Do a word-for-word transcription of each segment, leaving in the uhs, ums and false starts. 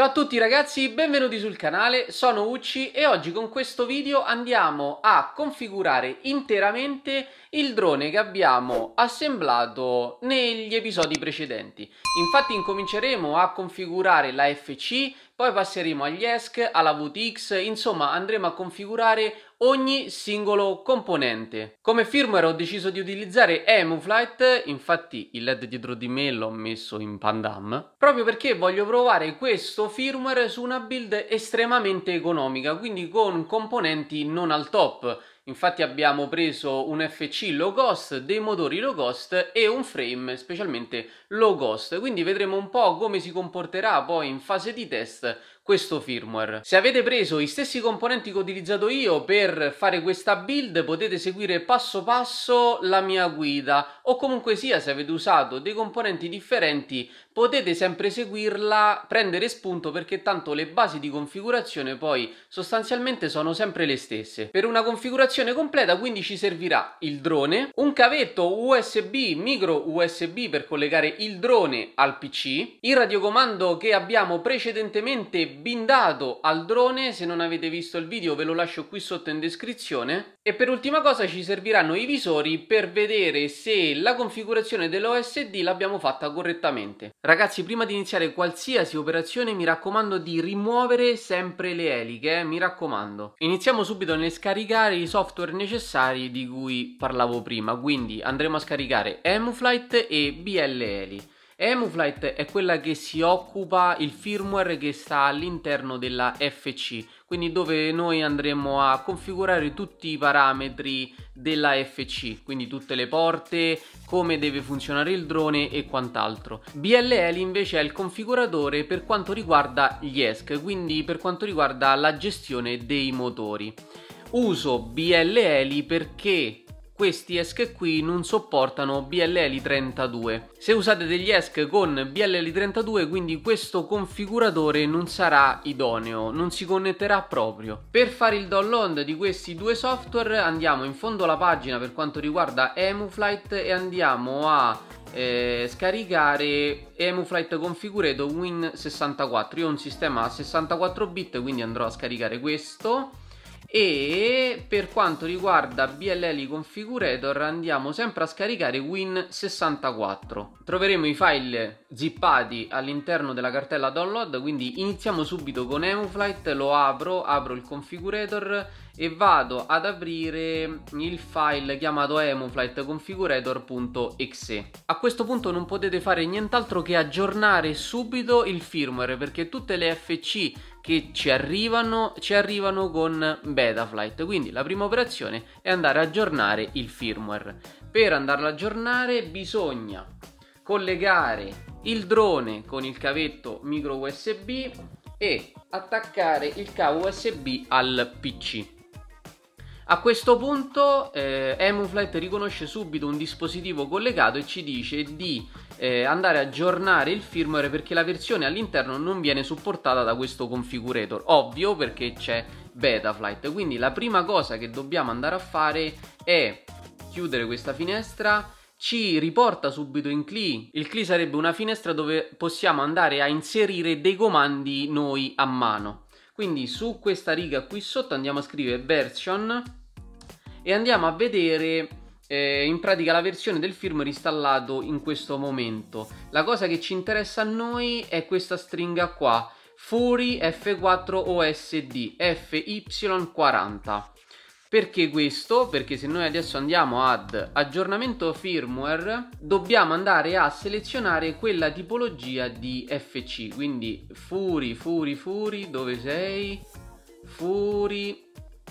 Ciao a tutti ragazzi, benvenuti sul canale, sono Ucci e oggi con questo video andiamo a configurare interamente il drone che abbiamo assemblato negli episodi precedenti. Infatti incominceremo a configurare la F C, poi passeremo agli E S C, alla V T X, insomma andremo a configurare ogni singolo componente. Come firmware ho deciso di utilizzare EmuFlight, infatti il L E D dietro di me l'ho messo in Pandam, proprio perché voglio provare questo firmware su una build estremamente economica, quindi con componenti non al top. Infatti abbiamo preso un F C low cost, dei motori low cost e un frame specialmente low cost, quindi vedremo un po' come si comporterà poi in fase di test questo firmware. Se avete preso i stessi componenti che ho utilizzato io per fare questa build potete seguire passo passo la mia guida, o comunque sia se avete usato dei componenti differenti potete sempre seguirla, prendere spunto, perché tanto le basi di configurazione poi sostanzialmente sono sempre le stesse. Per una configurazione completa quindi ci servirà il drone, un cavetto U S B, micro U S B per collegare il drone al P C, il radiocomando che abbiamo precedentemente bindato al drone, se non avete visto il video ve lo lascio qui sotto in descrizione, e per ultima cosa ci serviranno i visori per vedere se la configurazione dell'O S D l'abbiamo fatta correttamente. Ragazzi, prima di iniziare qualsiasi operazione mi raccomando di rimuovere sempre le eliche, eh? Mi raccomando. Iniziamo subito nel scaricare i software necessari di cui parlavo prima, quindi andremo a scaricare EmuFlight e B L Heli. EmuFlight è quella che si occupa il firmware che sta all'interno della F C, quindi dove noi andremo a configurare tutti i parametri della F C, quindi tutte le porte, come deve funzionare il drone e quant'altro. B L Heli invece è il configuratore per quanto riguarda gli E S C, quindi per quanto riguarda la gestione dei motori. Uso B L Heli perché questi E S C qui non sopportano B L Heli trentadue. Se usate degli E S C con B L Heli trentadue, quindi questo configuratore non sarà idoneo, non si connetterà proprio. Per fare il download di questi due software andiamo in fondo alla pagina per quanto riguarda EmuFlight e andiamo a eh, scaricare EmuFlight Configurator Win sessantaquattro. Io ho un sistema a sessantaquattro bit, quindi andrò a scaricare questo. E per quanto riguarda B L Heli Configurator andiamo sempre a scaricare Win sessantaquattro. Troveremo i file zippati all'interno della cartella download, quindi iniziamo subito con EmuFlight, lo apro, apro il configurator e vado ad aprire il file chiamato emuflight configurator punto e x e. A questo punto non potete fare nient'altro che aggiornare subito il firmware, perché tutte le F C che ci arrivano ci arrivano con Betaflight, quindi la prima operazione è andare a aggiornare il firmware. Per andarlo ad aggiornare bisogna collegare il drone con il cavetto micro U S B e attaccare il cavo U S B al P C. A questo punto eh, EmuFlight riconosce subito un dispositivo collegato e ci dice di eh, andare a aggiornare il firmware perché la versione all'interno non viene supportata da questo configurator. Ovvio, perché c'è Betaflight. Quindi la prima cosa che dobbiamo andare a fare è chiudere questa finestra. Ci riporta subito in C L I. Il C L I sarebbe una finestra dove possiamo andare a inserire dei comandi noi a mano. Quindi su questa riga qui sotto andiamo a scrivere version e andiamo a vedere eh, in pratica la versione del firmware installato in questo momento. La cosa che ci interessa a noi è questa stringa qua, Fury F quattro O S D F Y quaranta. Perché questo? Perché se noi adesso andiamo ad aggiornamento firmware dobbiamo andare a selezionare quella tipologia di F C, quindi Fury, Fury, Fury, dove sei? Fury,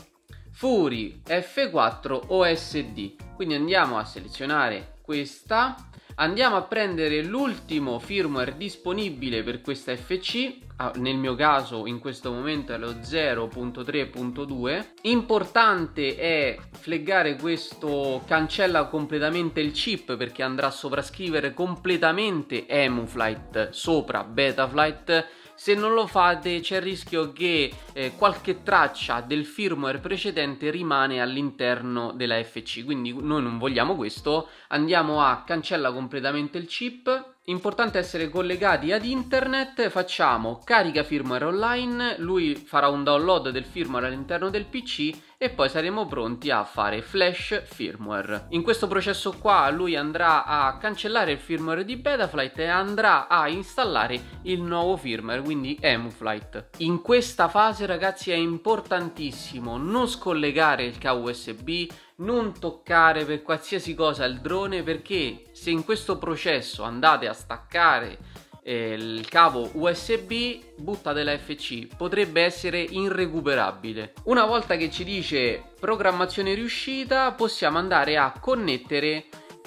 Fury F quattro O S D, quindi andiamo a selezionare questa, andiamo a prendere l'ultimo firmware disponibile per questa F C, nel mio caso in questo momento è lo zero punto tre punto due. Importante è fleggare questo cancella completamente il chip, perché andrà a sovrascrivere completamente EmuFlight sopra Betaflight. Se non lo fate c'è il rischio che eh, qualche traccia del firmware precedente rimane all'interno della F C, quindi noi non vogliamo questo. Andiamo a cancella completamente il chip importante essere collegati ad internet, facciamo carica firmware online, lui farà un download del firmware all'interno del P C e poi saremo pronti a fare flash firmware. In questo processo qua lui andrà a cancellare il firmware di Betaflight e andrà a installare il nuovo firmware, quindi EmuFlight. In questa fase, ragazzi, è importantissimo non scollegare il cavo U S B, non toccare per qualsiasi cosa il drone, perché se in questo processo andate a staccare eh, il cavo U S B, buttate la F C, potrebbe essere irrecuperabile. Una volta che ci dice programmazione riuscita, possiamo andare a connettere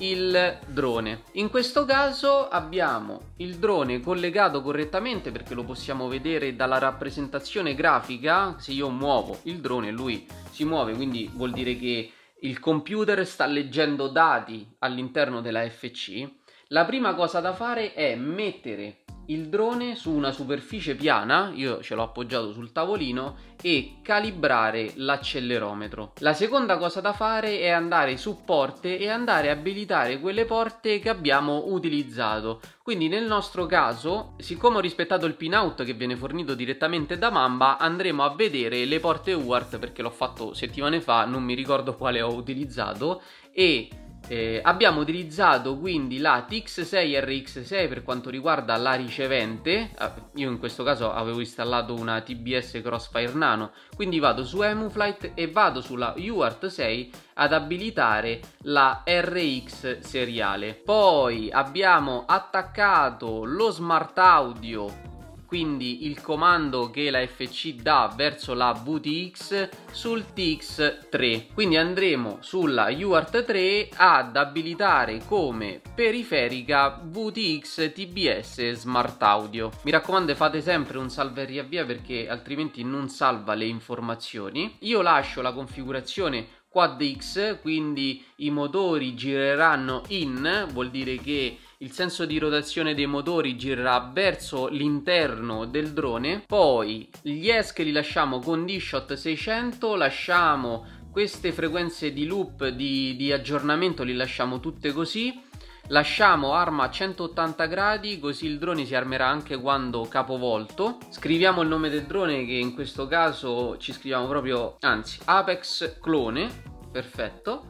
il drone. In questo caso abbiamo il drone collegato correttamente, perché lo possiamo vedere dalla rappresentazione grafica. Se io muovo il drone, lui si muove, quindi vuol dire che il computer sta leggendo dati all'interno della F C. La prima cosa da fare è mettere il drone su una superficie piana, io ce l'ho appoggiato sul tavolino, e calibrare l'accelerometro. La seconda cosa da fare è andare su porte e andare a abilitare quelle porte che abbiamo utilizzato. Quindi nel nostro caso, siccome ho rispettato il pinout che viene fornito direttamente da Mamba, andremo a vedere le porte U A R T, perché l'ho fatto settimane fa, non mi ricordo quale ho utilizzato, e Eh, abbiamo utilizzato quindi la T X sei R X sei per quanto riguarda la ricevente. Io in questo caso avevo installato una T B S Crossfire Nano, quindi vado su EmuFlight e vado sulla U A R T sei ad abilitare la R X seriale. Poi abbiamo attaccato lo smart audio, quindi il comando che la F C dà verso la V T X sul T X tre. Quindi andremo sulla U A R T tre ad abilitare come periferica V T X T B S Smart Audio. Mi raccomando, fate sempre un salva e riavvia, perché altrimenti non salva le informazioni. Io lascio la configurazione Quad X, quindi i motori gireranno in, vuol dire che il senso di rotazione dei motori girerà verso l'interno del drone. Poi gli E S C li lasciamo con D-Shot seicento, lasciamo queste frequenze di loop di, di aggiornamento, li lasciamo tutte così. Lasciamo arma a centottanta gradi, così il drone si armerà anche quando capovolto. Scriviamo il nome del drone, che in questo caso ci scriviamo proprio, anzi, Apex Clone, perfetto.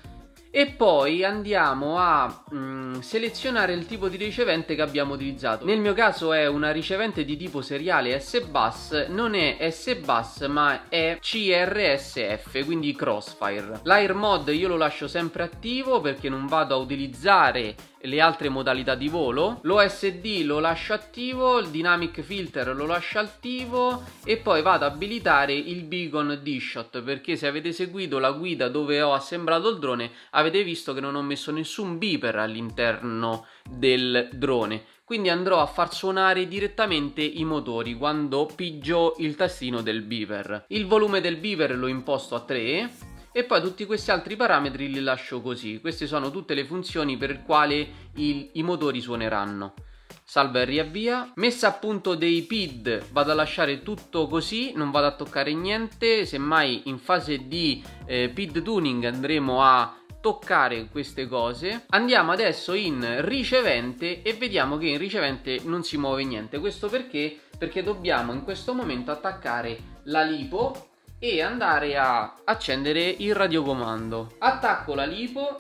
E poi andiamo a mm, selezionare il tipo di ricevente che abbiamo utilizzato. Nel mio caso è una ricevente di tipo seriale S-Bus, non è S-Bus ma è C R S F, quindi Crossfire. L'Air Mod io lo lascio sempre attivo perché non vado a utilizzare le altre modalità di volo. L'O S D lo lascio attivo, il Dynamic Filter lo lascio attivo e poi vado ad abilitare il Beacon D-Shot, perché se avete seguito la guida dove ho assemblato il drone avete visto che non ho messo nessun beeper all'interno del drone, quindi andrò a far suonare direttamente i motori quando pigio il tastino del beeper. Il volume del beeper lo imposto a tre e poi tutti questi altri parametri li lascio così. Queste sono tutte le funzioni per le quali il, i motori suoneranno. Salva e riavvia. Messa a punto dei P I D vado a lasciare tutto così, non vado a toccare niente. Semmai in fase di eh, P I D tuning andremo a toccare queste cose. Andiamo adesso in ricevente e vediamo che in ricevente non si muove niente. Questo perché? Perché dobbiamo in questo momento attaccare la lipo e andare a accendere il radiocomando. Attacco la lipo.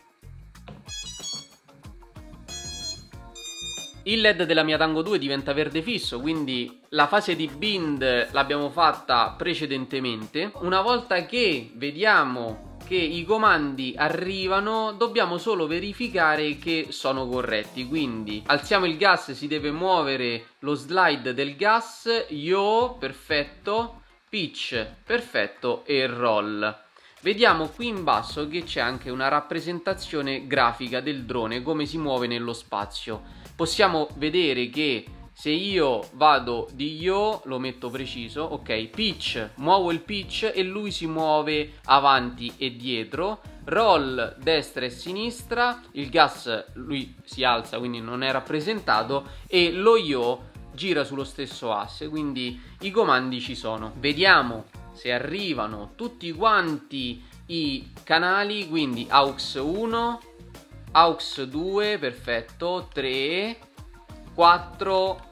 Il L E D della mia Tango due diventa verde fisso, quindi la fase di bind l'abbiamo fatta precedentemente. Una volta che vediamo che i comandi arrivano, dobbiamo solo verificare che sono corretti. Quindi alziamo il gas, si deve muovere lo slide del gas, yaw, perfetto, pitch, perfetto, e roll. Vediamo qui in basso che c'è anche una rappresentazione grafica del drone, come si muove nello spazio. Possiamo vedere che se io vado di yaw, lo metto preciso, ok, pitch, muovo il pitch e lui si muove avanti e dietro, roll destra e sinistra, il gas lui si alza quindi non è rappresentato e lo yaw gira sullo stesso asse, quindi i comandi ci sono. Vediamo se arrivano tutti quanti i canali, quindi aux uno, aux due, perfetto, tre, quattro,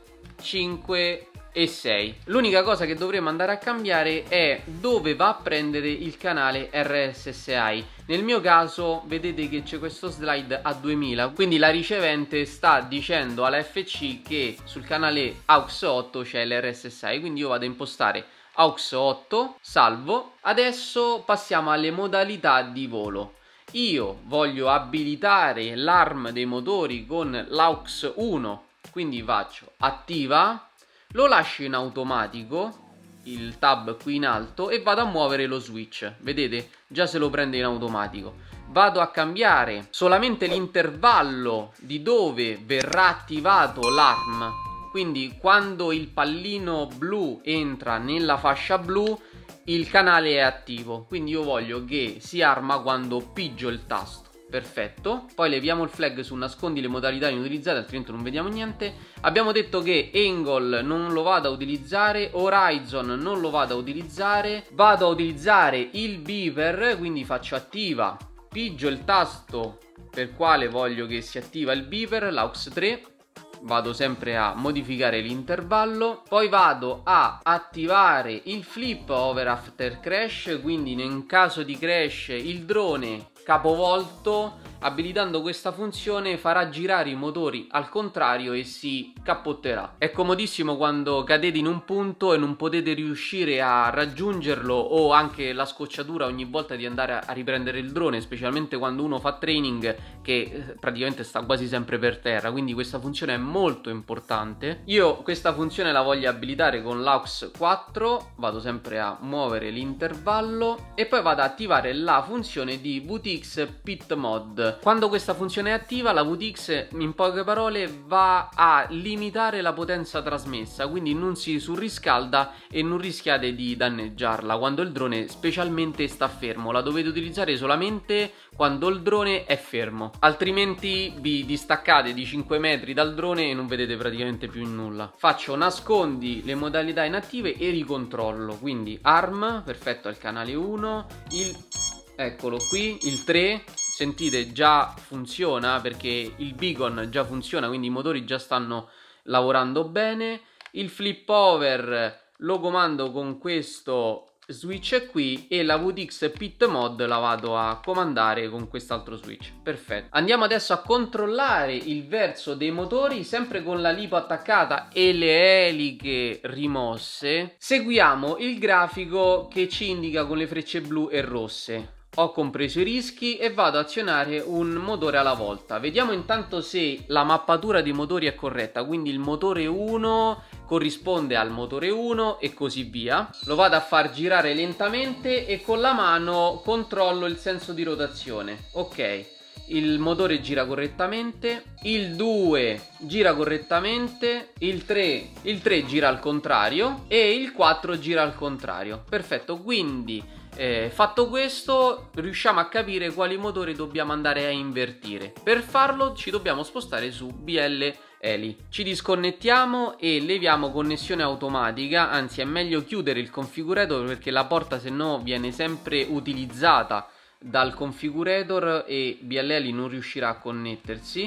cinque e sei. L'unica cosa che dovremo andare a cambiare è dove va a prendere il canale R S S I. Nel mio caso vedete che c'è questo slide a duemila, quindi la ricevente sta dicendo alla F C che sul canale aux otto c'è l'R S S I, quindi io vado a impostare aux otto, salvo. Adesso passiamo alle modalità di volo. Io voglio abilitare l'A R M dei motori con l'aux uno, quindi faccio attiva, lo lascio in automatico, il tab qui in alto, e vado a muovere lo switch. Vedete? Già se lo prende in automatico. Vado a cambiare solamente l'intervallo di dove verrà attivato l'A R M. Quindi quando il pallino blu entra nella fascia blu, il canale è attivo. Quindi io voglio che si arma quando pigio il tasto. Perfetto. Poi leviamo il flag su nascondi le modalità inutilizzate, altrimenti non vediamo niente. Abbiamo detto che angle non lo vado a utilizzare, horizon non lo vado a utilizzare. Vado a utilizzare il beeper, quindi faccio attiva, pigio il tasto per quale voglio che si attiva il beeper, l'aux tre. Vado sempre a modificare l'intervallo. Poi vado a attivare il flip over after crash, quindi in caso di crash il drone capovolto, abilitando questa funzione, farà girare i motori al contrario e si cappotterà. È comodissimo quando cadete in un punto e non potete riuscire a raggiungerlo, o anche la scocciatura ogni volta di andare a riprendere il drone, specialmente quando uno fa training che praticamente sta quasi sempre per terra. Quindi questa funzione è molto importante. Io questa funzione la voglio abilitare con l'aux quattro, vado sempre a muovere l'intervallo e poi vado ad attivare la funzione di V T X Pit Mod. Quando questa funzione è attiva, la V T X in poche parole va a limitare la potenza trasmessa, quindi non si surriscalda e non rischiate di danneggiarla quando il drone specialmente sta fermo. La dovete utilizzare solamente quando il drone è fermo, altrimenti vi distaccate di cinque metri dal drone e non vedete praticamente più nulla. Faccio nascondi le modalità inattive e ricontrollo, quindi A R M, perfetto, al canale uno, il eccolo qui, il tre, sentite già funziona perché il beacon già funziona, quindi i motori già stanno lavorando bene. Il flip over lo comando con questo switch qui e la V T X Pit Mod la vado a comandare con quest'altro switch. Perfetto. Andiamo adesso a controllare il verso dei motori, sempre con la lipo attaccata e le eliche rimosse. Seguiamo il grafico che ci indica con le frecce blu e rosse. Ho compreso i rischi e vado ad azionare un motore alla volta. Vediamo intanto se la mappatura dei motori è corretta, quindi il motore uno corrisponde al motore uno e così via. Lo vado a far girare lentamente e con la mano controllo il senso di rotazione. Ok, il motore gira correttamente, il due gira correttamente, il tre, il tre gira al contrario e il quattro gira al contrario. Perfetto, quindi Eh, fatto questo riusciamo a capire quali motori dobbiamo andare a invertire. Per farlo ci dobbiamo spostare su B L Heli. Ci disconnettiamo e leviamo connessione automatica, anzi è meglio chiudere il configurator perché la porta se no viene sempre utilizzata dal configurator e B L Heli non riuscirà a connettersi.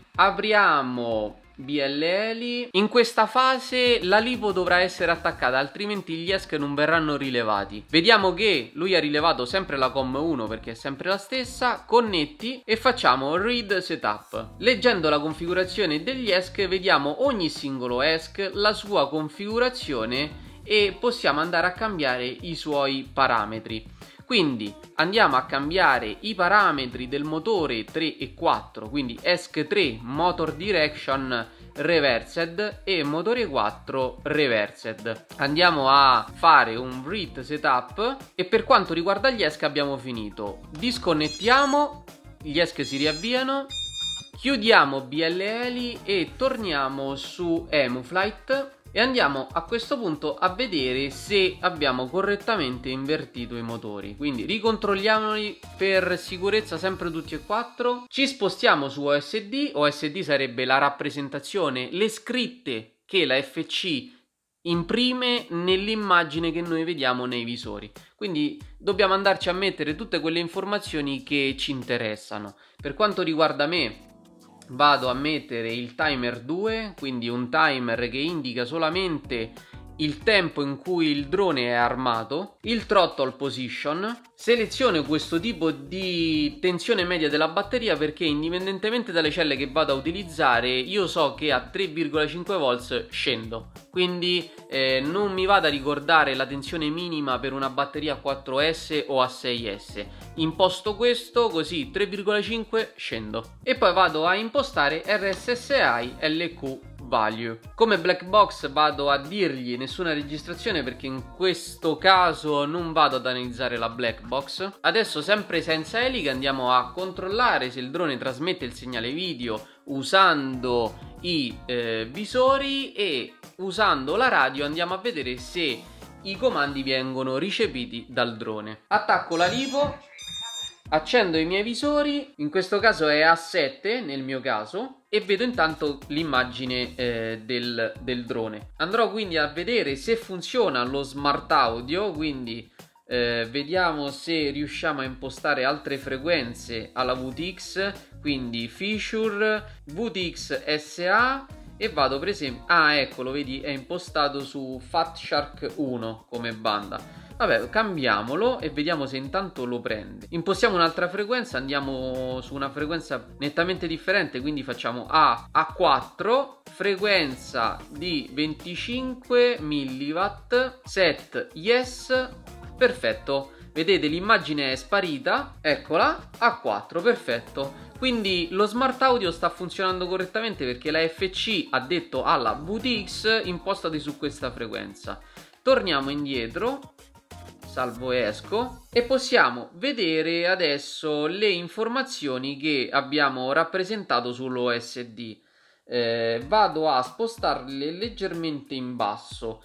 Apriamo B L Heli. In questa fase la lipo dovrà essere attaccata, altrimenti gli E S C non verranno rilevati. Vediamo che lui ha rilevato sempre la com uno perché è sempre la stessa. Connetti e facciamo read setup. Leggendo la configurazione degli E S C vediamo ogni singolo E S C, la sua configurazione e possiamo andare a cambiare i suoi parametri. Quindi andiamo a cambiare i parametri del motore tre e quattro, quindi E S C tre Motor Direction Reversed e motore quattro Reversed. Andiamo a fare un read setup e per quanto riguarda gli E S C abbiamo finito. Disconnettiamo, gli E S C si riavviano, chiudiamo B L Heli e torniamo su EmuFlight. E andiamo a questo punto a vedere se abbiamo correttamente invertito i motori. Quindi ricontrolliamoli per sicurezza sempre tutti e quattro. Ci spostiamo su O S D. O S D sarebbe la rappresentazione, le scritte che la F C imprime nell'immagine che noi vediamo nei visori. Quindi dobbiamo andarci a mettere tutte quelle informazioni che ci interessano. Per quanto riguarda me, vado a mettere il timer due, quindi un timer che indica solamente il tempo in cui il drone è armato, il throttle position. Seleziono questo tipo di tensione media della batteria perché indipendentemente dalle celle che vado a utilizzare io so che a tre virgola cinque volt scendo, quindi eh, non mi vado a ricordare la tensione minima per una batteria a quattro S o a sei S. Imposto questo, così tre virgola cinque scendo e poi vado a impostare R S S I L Q value. Come black box vado a dirgli nessuna registrazione perché in questo caso non vado ad analizzare la black box. Adesso, sempre senza elica, andiamo a controllare se il drone trasmette il segnale video usando i eh, visori, e usando la radio andiamo a vedere se i comandi vengono ricepiti dal drone. Attacco la lipo, accendo i miei visori, in questo caso è A sette nel mio caso, e vedo intanto l'immagine eh, del, del drone. Andrò quindi a vedere se funziona lo smart audio, quindi eh, vediamo se riusciamo a impostare altre frequenze alla V T X, quindi feature V T X S A, e vado per esempio, ah ecco, lo vedi, è impostato su Fat Shark uno come banda. Vabbè, cambiamolo e vediamo se intanto lo prende. Impostiamo un'altra frequenza, andiamo su una frequenza nettamente differente, quindi facciamo A A quattro, frequenza di venticinque milliwatt, set yes, perfetto. Vedete, l'immagine è sparita, eccola, A quattro, perfetto. Quindi lo smart audio sta funzionando correttamente perché la F C ha detto alla V T X impostati su questa frequenza. Torniamo indietro, salvo e esco, e possiamo vedere adesso le informazioni che abbiamo rappresentato sull'O S D. Eh, vado a spostarle leggermente in basso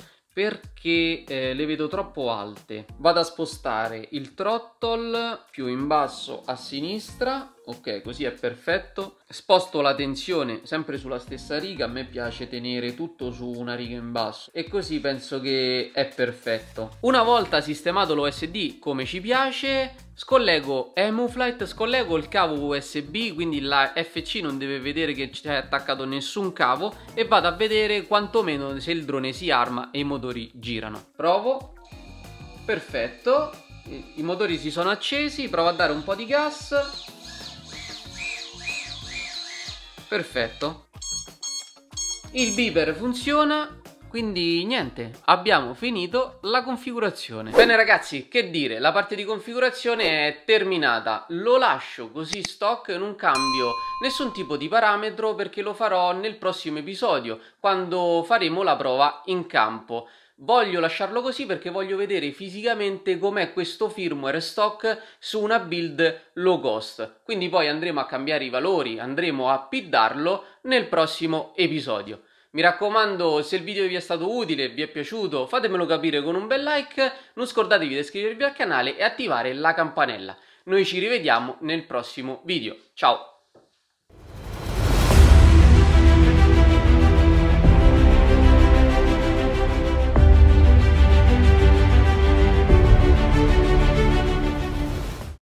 perché eh, le vedo troppo alte. Vado a spostare il throttle più in basso a sinistra, ok, così è perfetto. Sposto la tensione sempre sulla stessa riga, a me piace tenere tutto su una riga in basso, e così penso che è perfetto. Una volta sistemato l'O S D come ci piace, scollego EmuFlight, scollego il cavo U S B, quindi la F C non deve vedere che c'è attaccato nessun cavo, e vado a vedere quantomeno se il drone si arma e i motori girano. Provo, perfetto, i motori si sono accesi, provo a dare un po' di gas, perfetto, il beeper funziona. Quindi niente, abbiamo finito la configurazione. Bene ragazzi, che dire, la parte di configurazione è terminata. Lo lascio così stock, non cambio nessun tipo di parametro perché lo farò nel prossimo episodio, quando faremo la prova in campo. Voglio lasciarlo così perché voglio vedere fisicamente com'è questo firmware stock su una build low cost. Quindi poi andremo a cambiare i valori, andremo a piddarlo nel prossimo episodio. Mi raccomando, se il video vi è stato utile, vi è piaciuto, fatemelo capire con un bel like, non scordatevi di iscrivervi al canale e attivare la campanella. Noi ci rivediamo nel prossimo video. Ciao!